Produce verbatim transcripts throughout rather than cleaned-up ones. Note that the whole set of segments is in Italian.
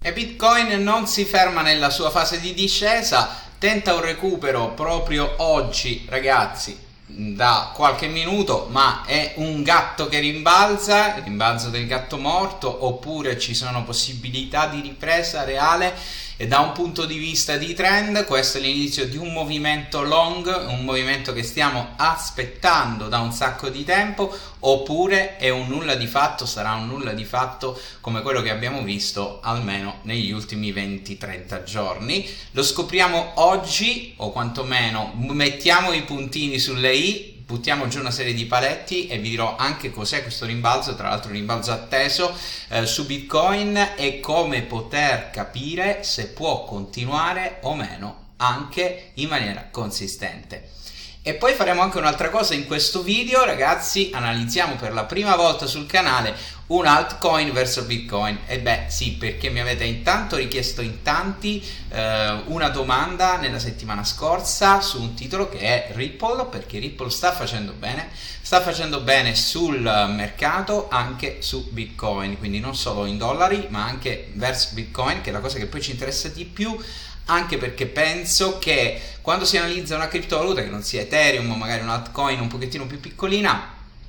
E Bitcoin non si ferma nella sua fase di discesa, tenta un recupero proprio oggi, ragazzi, da qualche minuto, ma è un gatto che rimbalza, il rimbalzo del gatto morto, oppure ci sono possibilità di ripresa reale? E da un punto di vista di trend, questo è l'inizio di un movimento long, un movimento che stiamo aspettando da un sacco di tempo, oppure è un nulla di fatto, sarà un nulla di fatto come quello che abbiamo visto almeno negli ultimi venti trenta giorni. Lo scopriamo oggi, o quantomeno mettiamo i puntini sulle i, buttiamo giù una serie di paletti e vi dirò anche cos'è questo rimbalzo, tra l'altro un rimbalzo atteso eh, su Bitcoin, e come poter capire se può continuare o meno anche in maniera consistente. E poi faremo anche un'altra cosa in questo video, ragazzi, analizziamo per la prima volta sul canale un altcoin verso Bitcoin. E beh sì, perché mi avete intanto richiesto in tanti eh, una domanda nella settimana scorsa su un titolo che è Ripple, perché Ripple sta facendo bene, sta facendo bene sul mercato, anche su Bitcoin, quindi non solo in dollari ma anche verso Bitcoin, che è la cosa che poi ci interessa di più, anche perché penso che quando si analizza una criptovaluta che non sia Ethereum o magari un altcoin un pochettino più piccolina,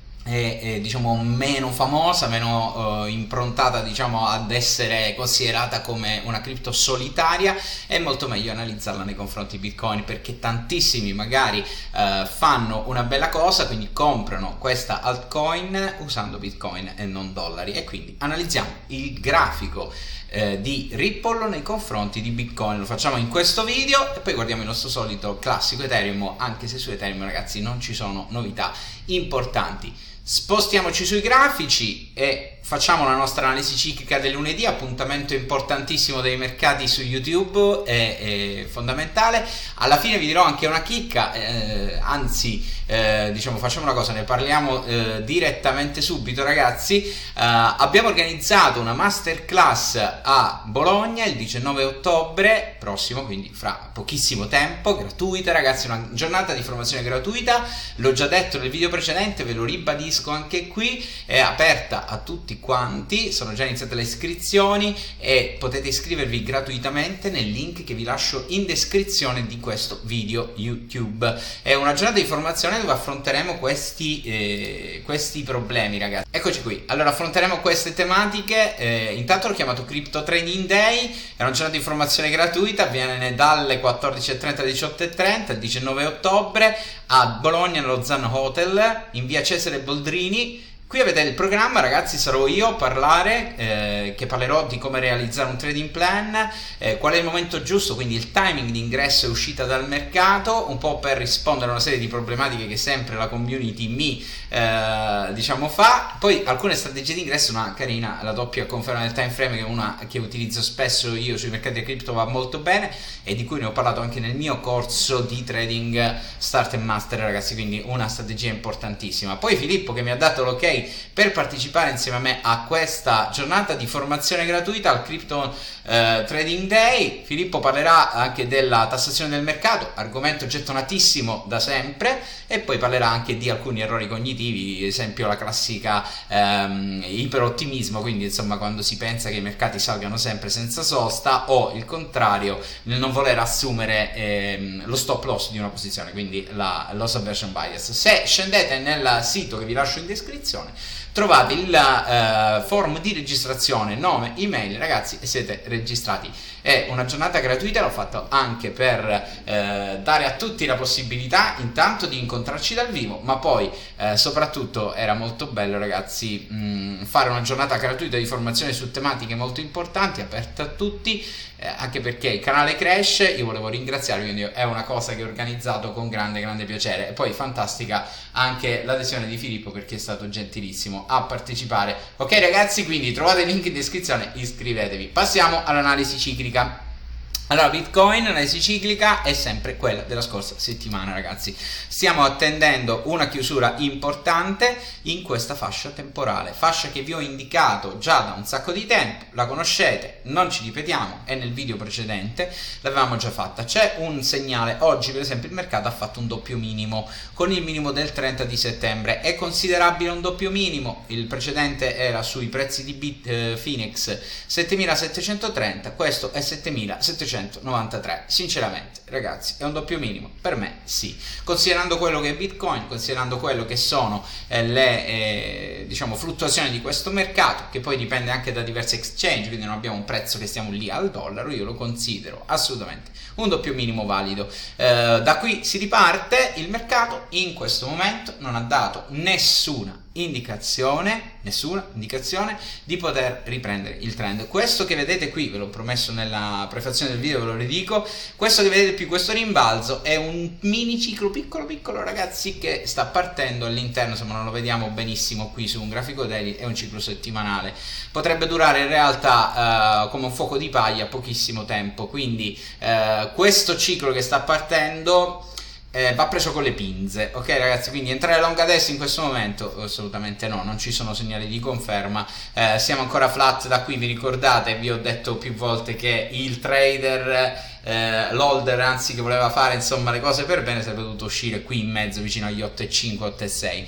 è, è diciamo meno famosa, meno uh, improntata diciamo ad essere considerata come una cripto solitaria, è molto meglio analizzarla nei confronti di Bitcoin, perché tantissimi magari uh, fanno una bella cosa, quindi comprano questa altcoin usando Bitcoin e non dollari. E quindi analizziamo il grafico eh, di Ripple nei confronti di Bitcoin, lo facciamo in questo video, e poi guardiamo il nostro solito classico Ethereum, anche se su Ethereum, ragazzi, non ci sono novità importanti. Spostiamoci sui grafici e facciamo la nostra analisi ciclica del lunedì, appuntamento importantissimo dei mercati su YouTube, è, è fondamentale. Alla fine vi dirò anche una chicca, eh, anzi eh, diciamo facciamo una cosa, ne parliamo eh, direttamente subito, ragazzi. Eh, abbiamo organizzato una masterclass a Bologna il diciannove ottobre prossimo, quindi fra pochissimo tempo, gratuita, ragazzi, una giornata di formazione gratuita, l'ho già detto nel video precedente, ve lo ribadisco anche qui, è aperta a tutti quanti, sono già iniziate le iscrizioni e potete iscrivervi gratuitamente nel link che vi lascio in descrizione di questo video YouTube. È una giornata di formazione dove affronteremo questi, eh, questi problemi, ragazzi. Eccoci qui, allora affronteremo queste tematiche. Eh, intanto l'ho chiamato Crypto Trading Day, è una giornata di formazione gratuita, avviene dalle quattordici e trenta alle diciotto e trenta il diciannove ottobre a Bologna nello Zan Hotel in via Cesare Boldrini. Qui avete il programma, ragazzi, sarò io a parlare, eh, che parlerò di come realizzare un trading plan, eh, qual è il momento giusto, quindi il timing di ingresso e uscita dal mercato, un po' per rispondere a una serie di problematiche che sempre la community mi eh, diciamo fa. Poi alcune strategie di ingresso, una carina, la doppia conferma del time frame, che è una che utilizzo spesso io sui mercati di cripto, va molto bene e di cui ne ho parlato anche nel mio corso di trading Start and Master, ragazzi, quindi una strategia importantissima. Poi Filippo, che mi ha dato l'ok per partecipare insieme a me a questa giornata di formazione gratuita al Crypto eh, Trading Day. Filippo parlerà anche della tassazione del mercato, argomento gettonatissimo da sempre, e poi parlerà anche di alcuni errori cognitivi, ad esempio la classica ehm, iperottimismo, quindi insomma quando si pensa che i mercati salgano sempre senza sosta, o il contrario, nel non voler assumere ehm, lo stop loss di una posizione, quindi la loss aversion bias. Se scendete nel sito che vi lascio in descrizione trovate il uh, form di registrazione, nome, email, ragazzi, e siete registrati. È una giornata gratuita, l'ho fatto anche per eh, dare a tutti la possibilità intanto di incontrarci dal vivo, ma poi eh, soprattutto era molto bello, ragazzi, mh, fare una giornata gratuita di formazione su tematiche molto importanti, aperta a tutti, eh, anche perché il canale cresce. Io volevo ringraziarvi, quindi è una cosa che ho organizzato con grande grande piacere. E poi fantastica anche l'adesione di Filippo, perché è stato gentilissimo a partecipare. Ok, ragazzi, quindi trovate il link in descrizione, iscrivetevi. Passiamo all'analisi ciclica. Allora, Bitcoin, l'analisi ciclica è sempre quella della scorsa settimana, ragazzi. Stiamo attendendo una chiusura importante in questa fascia temporale, fascia che vi ho indicato già da un sacco di tempo, la conoscete, non ci ripetiamo, è nel video precedente, l'avevamo già fatta. C'è un segnale, oggi per esempio il mercato ha fatto un doppio minimo con il minimo del trenta di settembre. È considerabile un doppio minimo, il precedente era sui prezzi di Bit, eh, Finex settemilasettecentotrenta, questo è settemilasettecentonovantatré. Sinceramente, ragazzi, è un doppio minimo? Per me sì, considerando quello che è Bitcoin, considerando quello che sono eh, le eh, diciamo fluttuazioni di questo mercato, che poi dipende anche da diversi exchange, quindi non abbiamo un prezzo che stiamo lì al dollaro. Io lo considero assolutamente un doppio minimo valido. Eh, da qui si riparte. Il mercato in questo momento non ha dato nessuna indicazione nessuna indicazione di poter riprendere il trend. Questo che vedete qui, ve l'ho promesso nella prefazione del video, ve lo ridico, questo che vedete qui, questo rimbalzo è un mini ciclo piccolo piccolo, ragazzi, che sta partendo all'interno, insomma non lo vediamo benissimo qui su un grafico daily, è un ciclo settimanale, potrebbe durare in realtà uh, come un fuoco di paglia pochissimo tempo, quindi uh, questo ciclo che sta partendo Eh, va preso con le pinze, ok ragazzi? Quindi entrare long adesso in questo momento assolutamente no, non ci sono segnali di conferma, eh, siamo ancora flat da qui. Vi ricordate, vi ho detto più volte che il trader, eh, l'holder anzi, che voleva fare insomma le cose per bene, sarebbe dovuto uscire qui in mezzo vicino agli otto virgola cinque otto virgola sei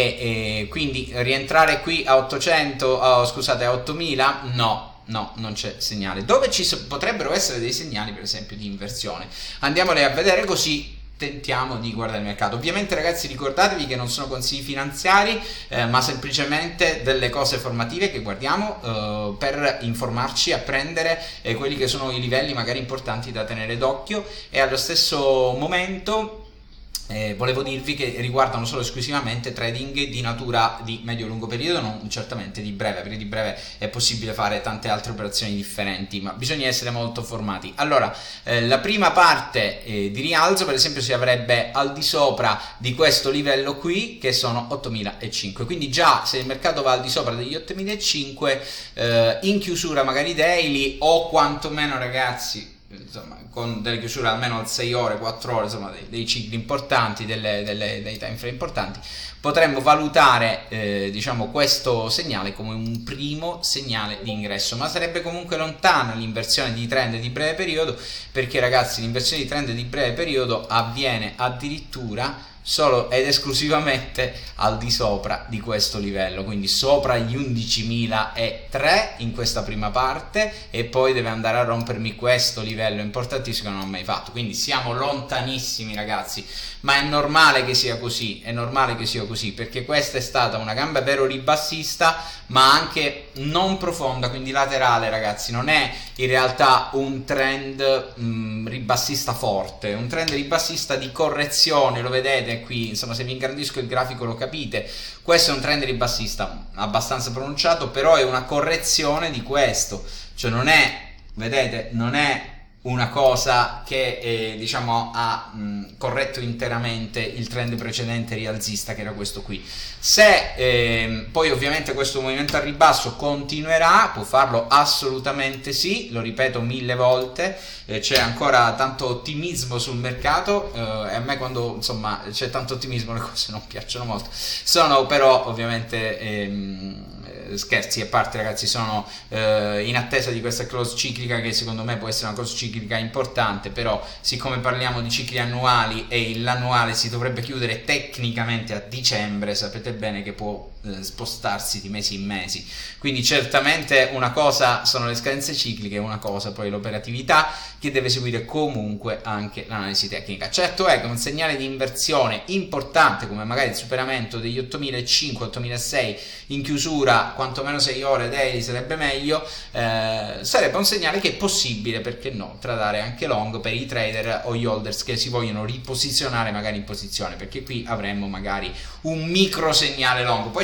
e, e quindi rientrare qui a ottocento, oh, scusate, a ottomila no. No, non c'è segnale. Dove ci so- potrebbero essere dei segnali, per esempio, di inversione? Andiamole a vedere, così tentiamo di guardare il mercato. Ovviamente, ragazzi, ricordatevi che non sono consigli finanziari, eh, ma semplicemente delle cose formative che guardiamo eh, per informarci, apprendere eh, quelli che sono i livelli magari importanti da tenere d'occhio, e allo stesso momento Eh, volevo dirvi che riguardano solo esclusivamente trading di natura di medio-lungo periodo, non certamente di breve. Per di breve è possibile fare tante altre operazioni differenti, ma bisogna essere molto formati. Allora, eh, la prima parte eh, di rialzo, per esempio, si avrebbe al di sopra di questo livello qui, che sono ottomilacinque, quindi già se il mercato va al di sopra degli ottomilacinque eh, in chiusura magari daily, o quantomeno, ragazzi, insomma con delle chiusure almeno al sei ore, quattro ore, insomma dei, dei cicli importanti, delle, delle, dei time frame importanti, potremmo valutare eh, diciamo questo segnale come un primo segnale di ingresso, ma sarebbe comunque lontana l'inversione di trend di breve periodo, perché ragazzi l'inversione di trend di breve periodo avviene addirittura solo ed esclusivamente al di sopra di questo livello, quindi sopra gli undicimilatré in questa prima parte, e poi deve andare a rompermi questo livello importantissimo che non ho mai fatto, quindi siamo lontanissimi, ragazzi, ma è normale che sia così, è normale che sia così, perché questa è stata una gamba vero ribassista, ma anche non profonda, quindi laterale, ragazzi, non è in realtà un trend mh, ribassista forte, è un trend ribassista di correzione, lo vedete qui, insomma se vi ingrandisco il grafico lo capite, questo è un trend ribassista abbastanza pronunciato, però è una correzione di questo, cioè non è, vedete, non è una cosa che eh, diciamo ha mh, corretto interamente il trend precedente rialzista, che era questo qui. Se eh, poi ovviamente questo movimento al ribasso continuerà, può farlo assolutamente sì, lo ripeto mille volte, eh, c'è ancora tanto ottimismo sul mercato, eh, e a me quando insomma c'è tanto ottimismo le cose non piacciono molto. Sono però ovviamente ehm, scherzi a parte, ragazzi, sono eh, in attesa di questa close ciclica, che secondo me può essere una close ciclica importante, però siccome parliamo di cicli annuali e l'annuale si dovrebbe chiudere tecnicamente a dicembre, sapete bene che può eh, spostarsi di mesi in mesi, quindi certamente una cosa sono le scadenze cicliche, una cosa poi l'operatività, che deve seguire comunque anche l'analisi tecnica. Certo è che un segnale di inversione importante come magari il superamento degli ottomilacinque ottomilasei in chiusura quantomeno sei ore daily sarebbe meglio, eh, sarebbe un segnale che è possibile, perché no, tradare anche long per i trader o gli holders che si vogliono riposizionare magari in posizione, perché qui avremmo magari un micro segnale long. Poi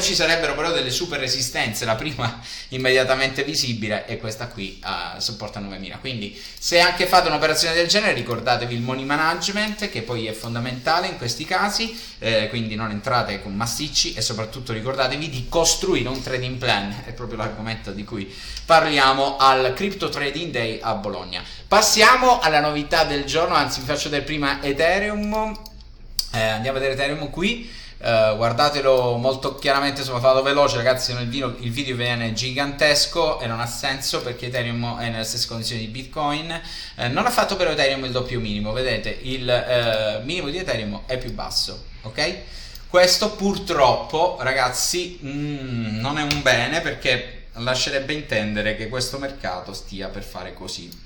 ci sarebbero però delle super resistenze, la prima immediatamente visibile è questa qui, uh, supporta novemila. Quindi se anche fate un'operazione del genere ricordatevi il money management, che poi è fondamentale in questi casi, eh, quindi non entrate con massicci, e soprattutto ricordatevi di costruire un trading plan, è proprio l'argomento di cui parliamo al Crypto Trading Day a Bologna. Passiamo alla novità del giorno, anzi vi faccio vedere prima Ethereum, eh, andiamo a vedere Ethereum qui. Uh, guardatelo molto chiaramente, insomma vado veloce ragazzi, se no il video, il video viene gigantesco e non ha senso, perché Ethereum è nelle stesse condizioni di Bitcoin. Uh, non ha fatto però Ethereum il doppio minimo, vedete il uh, minimo di Ethereum è più basso, ok? Questo purtroppo ragazzi mm, non è un bene, perché lascerebbe intendere che questo mercato stia per fare così,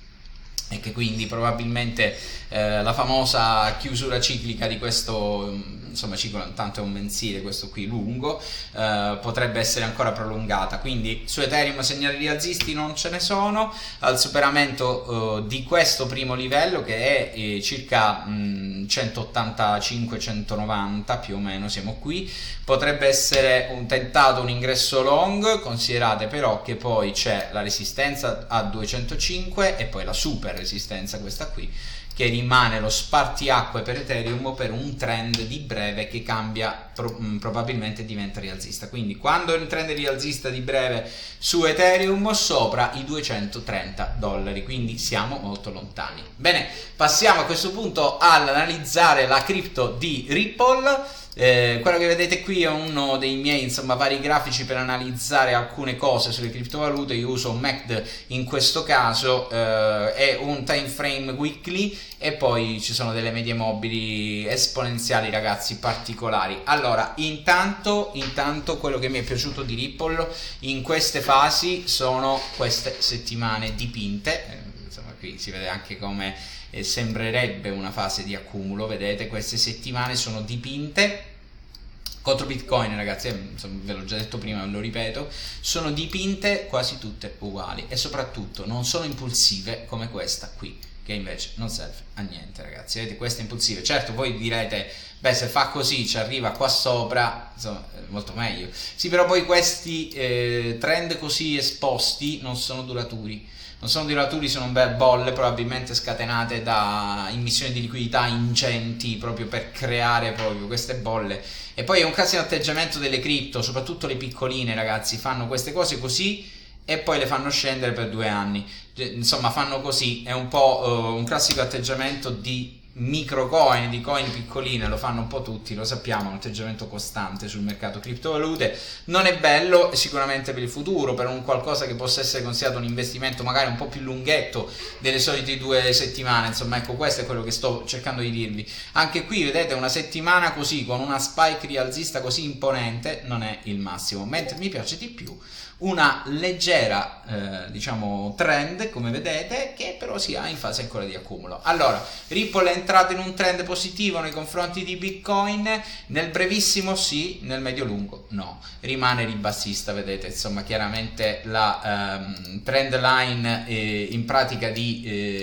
e che quindi probabilmente eh, la famosa chiusura ciclica di questo, insomma ciclo intanto è un mensile, questo qui lungo, eh, potrebbe essere ancora prolungata. Quindi su Ethereum segnali rialzisti non ce ne sono, al superamento eh, di questo primo livello, che è eh, circa mh, centottantacinque centonovanta più o meno, siamo qui, potrebbe essere un tentato un ingresso long. Considerate però che poi c'è la resistenza a duecentocinque e poi la super resistenza, questa qui, che rimane lo spartiacque per Ethereum per un trend di breve che cambia, pro, mh, probabilmente diventa rialzista. Quindi quando il trend rialzista di breve su Ethereum sopra i duecentotrenta dollari, quindi siamo molto lontani. Bene, passiamo a questo punto all'analizzare la cripto di Ripple. Eh, quello che vedete qui è uno dei miei, insomma, vari grafici per analizzare alcune cose sulle criptovalute. Io uso un M A C D in questo caso, eh, è un time frame weekly, e poi ci sono delle medie mobili esponenziali ragazzi, particolari. Allora intanto, intanto quello che mi è piaciuto di Ripple in queste fasi sono queste settimane dipinte, eh, insomma qui si vede anche come e sembrerebbe una fase di accumulo. Vedete, queste settimane sono dipinte contro Bitcoin ragazzi, eh, insomma, ve l'ho già detto prima, ve lo ripeto, sono dipinte quasi tutte uguali, e soprattutto non sono impulsive come questa qui, che invece non serve a niente ragazzi. Vedete, queste impulsive, certo voi direte beh, se fa così ci arriva qua sopra, insomma molto meglio, sì, però poi questi eh, trend così esposti non sono duraturi. Non sono duraturi, sono bolle probabilmente scatenate da immissioni di liquidità ingenti proprio per creare proprio queste bolle. E poi è un classico atteggiamento delle cripto, soprattutto le piccoline ragazzi, fanno queste cose così e poi le fanno scendere per due anni. Insomma fanno così, è un po' uh, un classico atteggiamento di microcoin, di coin piccoline, lo fanno un po' tutti, lo sappiamo, un atteggiamento costante sul mercato criptovalute. Non è bello sicuramente per il futuro, per un qualcosa che possa essere considerato un investimento magari un po' più lunghetto delle solite due settimane. Insomma ecco, questo è quello che sto cercando di dirvi. Anche qui vedete, una settimana così con una spike rialzista così imponente non è il massimo, mentre mi piace di più una leggera eh, diciamo trend, come vedete, che però si ha in fase ancora di accumulo. Allora Ripple è entrato in un trend positivo nei confronti di Bitcoin, nel brevissimo sì, nel medio lungo no, rimane ribassista. Vedete, insomma chiaramente la ehm, trend line eh, in pratica di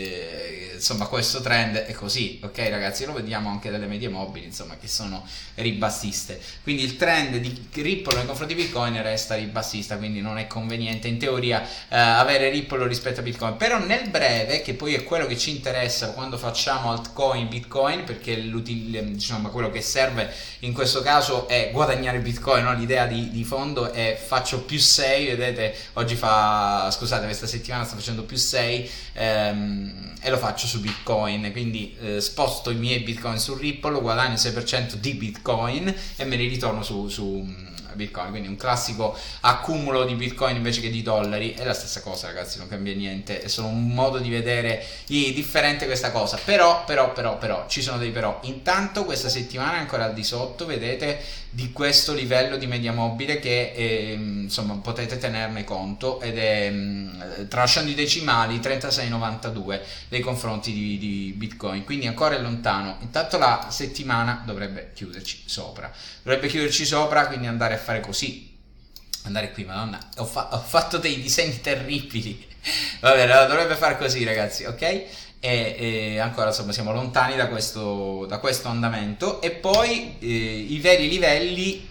eh, insomma questo trend è così, ok ragazzi, lo vediamo anche dalle medie mobili, insomma, che sono ribassiste. Quindi il trend di Ripple nei confronti di Bitcoin resta ribassista, quindi non è conveniente in teoria eh, avere Ripple rispetto a Bitcoin. Però nel breve, che poi è quello che ci interessa quando facciamo altcoin Bitcoin, perché diciamo quello che serve in questo caso è guadagnare Bitcoin, no? L'idea di, di fondo è faccio più sei, vedete oggi fa, scusate, questa settimana sto facendo più sei ehm, e lo faccio su Bitcoin, quindi eh, sposto i miei Bitcoin su Ripple, guadagno sei per cento di Bitcoin e me li ritorno su, su Bitcoin, quindi un classico accumulo di Bitcoin invece che di dollari. È la stessa cosa ragazzi, non cambia niente, è solo un modo di vedere differente questa cosa. Però, però, però, però, ci sono dei però. Intanto questa settimana è ancora al di sotto, vedete, di questo livello di media mobile che eh, insomma potete tenerne conto, ed è mh, tralasciando i decimali trentasei virgola novantadue nei confronti di, di Bitcoin, quindi ancora è lontano. Intanto la settimana dovrebbe chiuderci sopra, dovrebbe chiuderci sopra, quindi andare a fare così, andare qui, madonna, ho, fa ho fatto dei disegni terribili, vabbè, dovrebbe fare così ragazzi, ok? E, e ancora insomma siamo lontani da questo, da questo andamento. E poi eh, i veri livelli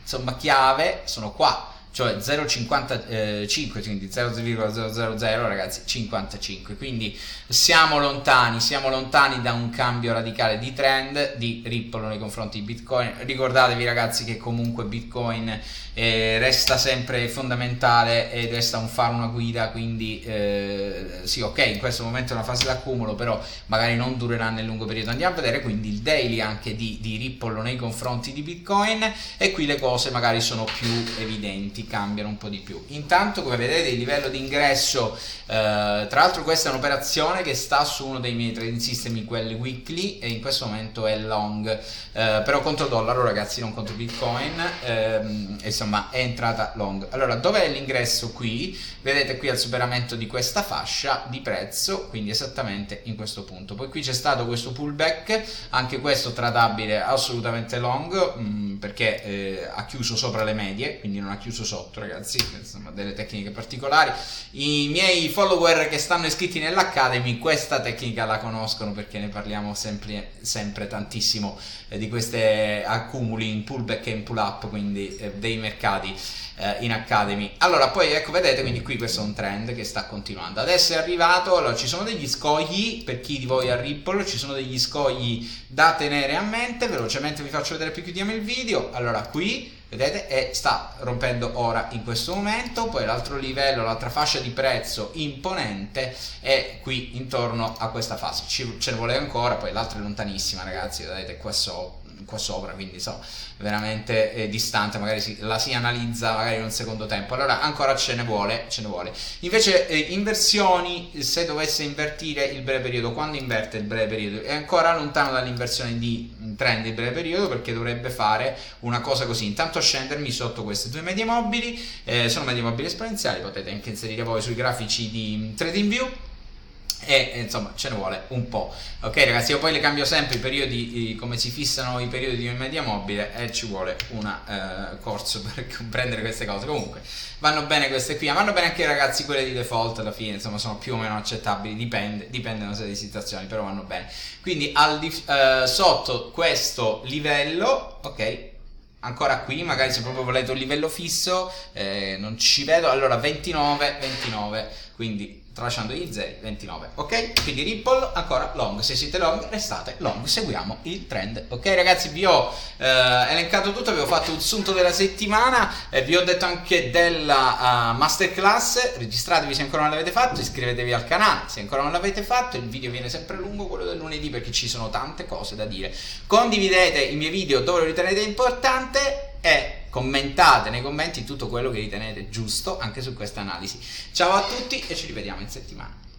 insomma chiave sono qua, cioè zero virgola cinquantacinque, quindi zero virgola zero zero zero ragazzi, cinquantacinque, quindi siamo lontani, siamo lontani da un cambio radicale di trend di Ripple nei confronti di Bitcoin. Ricordatevi ragazzi che comunque Bitcoin eh, resta sempre fondamentale e resta un fare una guida, quindi eh, sì, ok, in questo momento è una fase d'accumulo, però magari non durerà nel lungo periodo. Andiamo a vedere quindi il daily anche di, di Ripple nei confronti di Bitcoin, e qui le cose magari sono più evidenti, cambiano un po' di più. Intanto, come vedete, il livello di ingresso, eh, tra l'altro questa è un'operazione che sta su uno dei miei trading system, quelli weekly, e in questo momento è long, eh, però contro dollaro ragazzi, non contro Bitcoin, ehm, insomma è entrata long. Allora, dov'è l'ingresso? Qui vedete, qui al superamento di questa fascia di prezzo, quindi esattamente in questo punto. Poi qui c'è stato questo pullback, anche questo tradabile assolutamente long, mh, perché eh, ha chiuso sopra le medie, quindi non ha chiuso sotto ragazzi, insomma delle tecniche particolari. I miei follower che stanno iscritti nell'Academy questa tecnica la conoscono, perché ne parliamo sempre, sempre tantissimo eh, di queste accumuli in pullback e in pull up, quindi eh, dei mercati eh, in Academy. Allora, poi ecco, vedete, quindi qui questo è un trend che sta continuando. Adesso è arrivato, allora ci sono degli scogli, per chi di voi ha Ripple ci sono degli scogli da tenere a mente. Velocemente vi faccio vedere, più chiudiamo il video. Allora, qui vedete, e sta rompendo ora in questo momento. Poi l'altro livello, l'altra fascia di prezzo imponente è qui intorno a questa fase, Ci, ce ne vuole ancora, poi l'altra è lontanissima ragazzi, vedete qua, so, qua sopra, quindi so, veramente eh, distante, magari si, la si analizza magari in un secondo tempo. Allora ancora ce ne vuole, ce ne vuole. Invece eh, inversioni, se dovesse invertire il breve periodo, quando inverte il breve periodo è ancora lontano dall'inversione di trend il breve periodo, perché dovrebbe fare una cosa così: intanto scendermi sotto queste due medie mobili, eh, sono medie mobili esponenziali, potete anche inserire voi sui grafici di TradingView, e insomma ce ne vuole un po'. Ok ragazzi, io poi le cambio sempre i periodi, come si fissano i periodi di media mobile, e ci vuole un eh, corso per comprendere queste cose. Comunque vanno bene queste qui, vanno bene anche ragazzi quelle di default, alla fine insomma sono più o meno accettabili, dipende, dipende da una serie di situazioni, però vanno bene. Quindi al di, eh, sotto questo livello, ok, ancora qui, magari se proprio volete un livello fisso, eh, non ci vedo. Allora ventinove, ventinove, quindi tralasciando gli zeri, ventinove, ok? Quindi Ripple ancora long, se siete long restate long, seguiamo il trend. Ok ragazzi, vi ho eh, elencato tutto, vi ho fatto un sunto della settimana, eh, vi ho detto anche della uh, masterclass. Registratevi se ancora non l'avete fatto, iscrivetevi al canale se ancora non l'avete fatto. Il video viene sempre lungo, quello del lunedì, perché ci sono tante cose da dire. Condividete i miei video dove lo ritenete importante e commentate nei commenti tutto quello che ritenete giusto anche su questa analisi. Ciao a tutti e ci rivediamo in settimana.